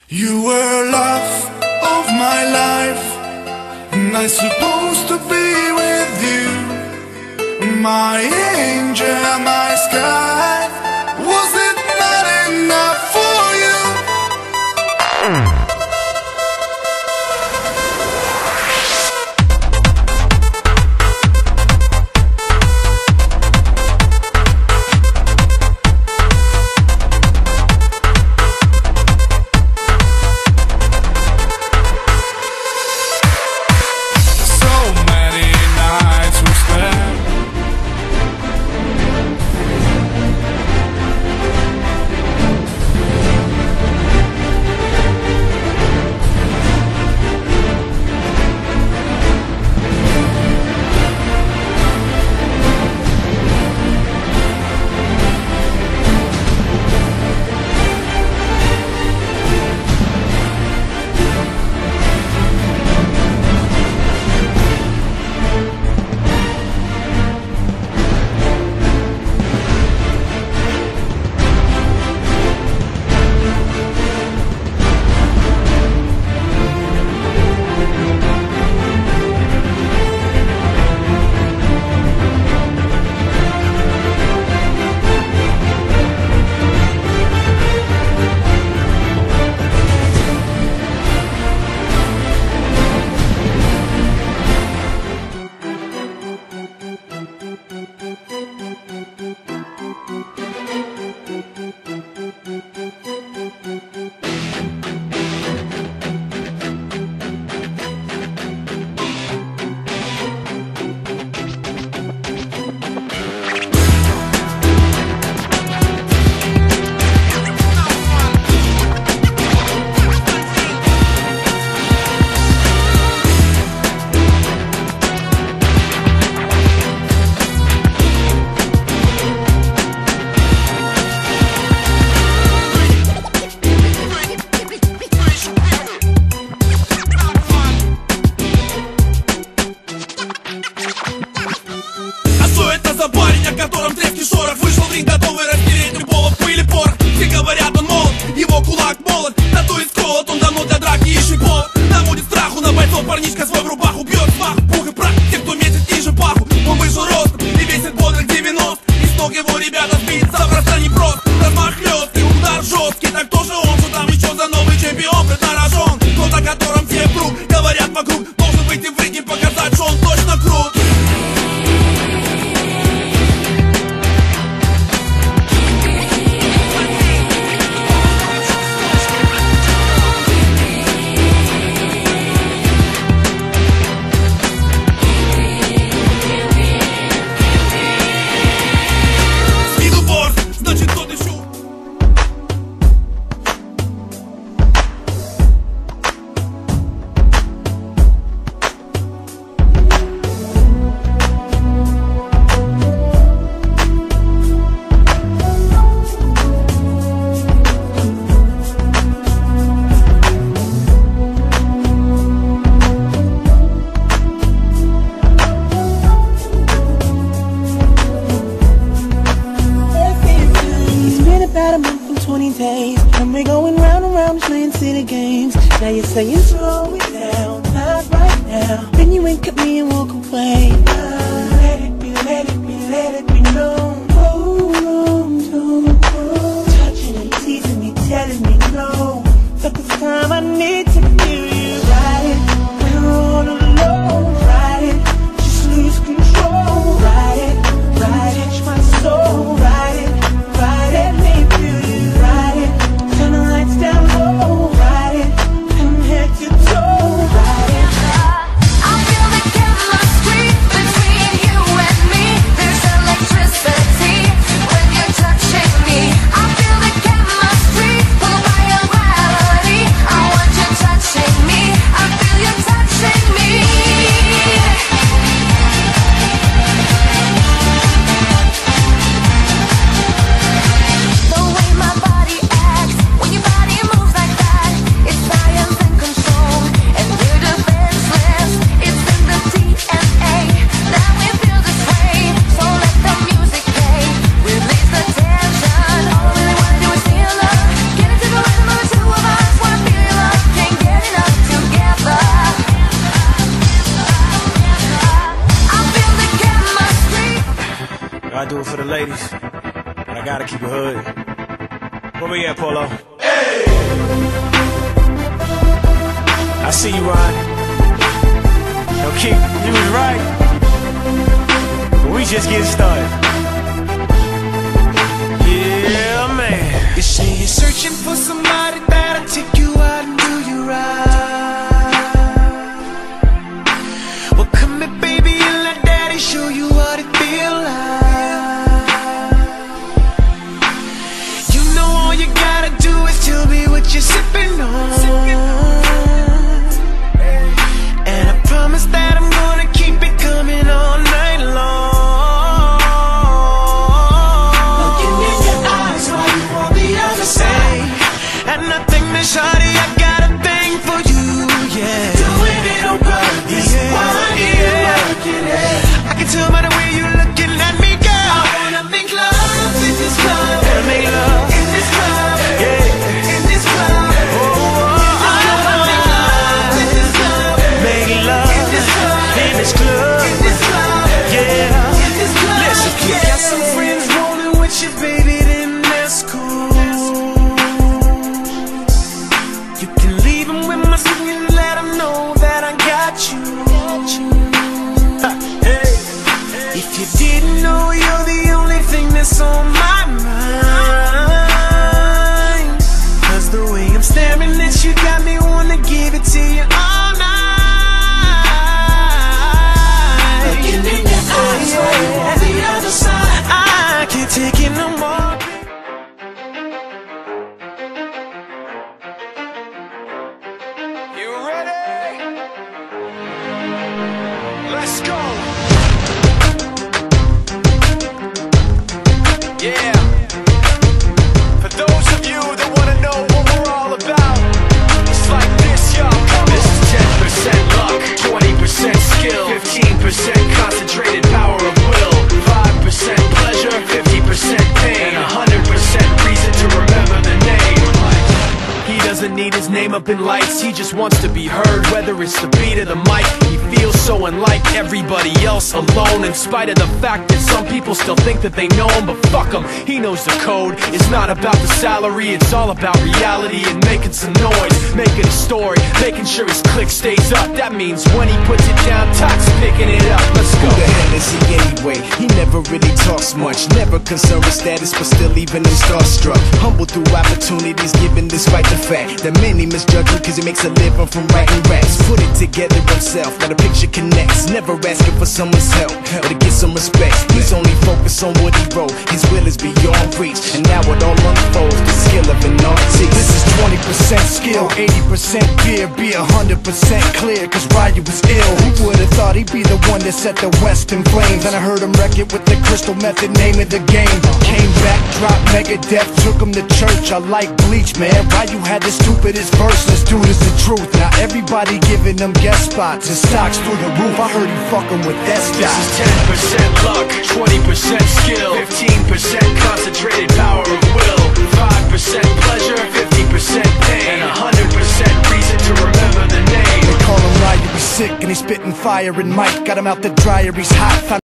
You were love of my life, and I'm supposed to be with you. My angel, my sky, was it not enough for you? Парнишка свой в рубаху бьет смах, пух и прах. Те, кто метит ниже паху, он выше ростом и весит бодрых 90. И с ног его ребята сбиться просто непросто. Размах хлесткий, удар жесткий. Так тоже он, что там еще за новый чемпион преднарожен. Тот, о котором все вдруг говорят вокруг, должен выйти в ринг и показать, что он точно крут. And we're going round and round playing city games. Now you're saying slow it down, not right now. Then you wink at me and walk away. Let it be, let it be, let it be known. Touching and teasing me, telling me no. But this time I need to feel you. Ride it, we're all alone. Ride it, just lose control. Ride it, touch my soul. Ride it, let me feel you. Ride it, turn the lights down low. Ride it, from head to toe. Ride it. I feel the chemistry between you and me. There's electricity. Gotta do it for the ladies, but I gotta keep it hood. Where we at, Polo? Hey! I see you, Ron. Yo, Keith, you was right. But we just getting started. Yeah, man. You say you're searching for somebody that'll take you out and do you right. Well, come here, baby, and let daddy show you what it feel like. You know all you gotta do is tell me what you're sipping on. And I promise that I'm gonna keep it coming all night long. Looking in your eyes while you on the other side. And I think that shawty, I got a thing for you, yeah. Doing it on purpose, working it. I can tell by the way you're looking at me, girl. I wanna make love in this club. Wanna make love in this club, yeah. In this club, I wanna make love in this club. Make love in this club, in this club, in this club, yeah. In this club, listen, if you got some friends rolling with you, baby, then that's cool. You can leave them with my signal, let them know that I got you. Hey. If you didn't know, you're the only thing that's on my mind. Cause the way I'm staring at you got me wanna give it to you all night. Looking in your eyes while you on the other side. I can't take it no more. You ready? Let's go! Yeah. For those of you that wanna know what we're all about, it's like this, y'all. This is 10% luck, 20% skill, 15% concentrated power of will, 5% pleasure, 50% pain, and 100% reason to remember the name. He doesn't need his name up in lights, he just wants to be heard, whether it's the beat or the mic. He feels so unlike everybody else, alone, in spite of the fact that some people still think that they know him. But fuck him, he knows the code. It's not about the salary, it's all about reality and making some noise, making a story, making sure his click stays up. That means when he puts it down, Tox picking it up. Let's go. Who the hell is he anyway? He never really talks much, never concerned with status, but still even him starstruck. Humble through opportunities, given despite the fact that many misjudge him cause he makes a living from writing raps. Put it together himself, now the picture connects. Never asking for someone's help or to get some respect. He's only focused on what he wrote, his will is beyond reach. And now it all unfolds, the skill of an artist. This is 20% skill, 80% fear. Be 100% clear, cause Ryu was ill. Who would've thought he'd be the one that set the West in flames? And I heard him wreck it with the crystal method, name of the game. Came back, dropped Megadeth, took him to church. I like Bleach, man. Ryu had the stupidest verse, this dude is the truth. Now everybody giving them guest spots, his stocks through the roof. I heard he fucking with that stock. This is 10% luck, 20% skill, 15% concentrated power of will, 5% pleasure, 50% pain, and 100% reason to remember the name. They call him Ryu, he's sick and he's spitting fire. And Mike got him out the dryer, he's hot.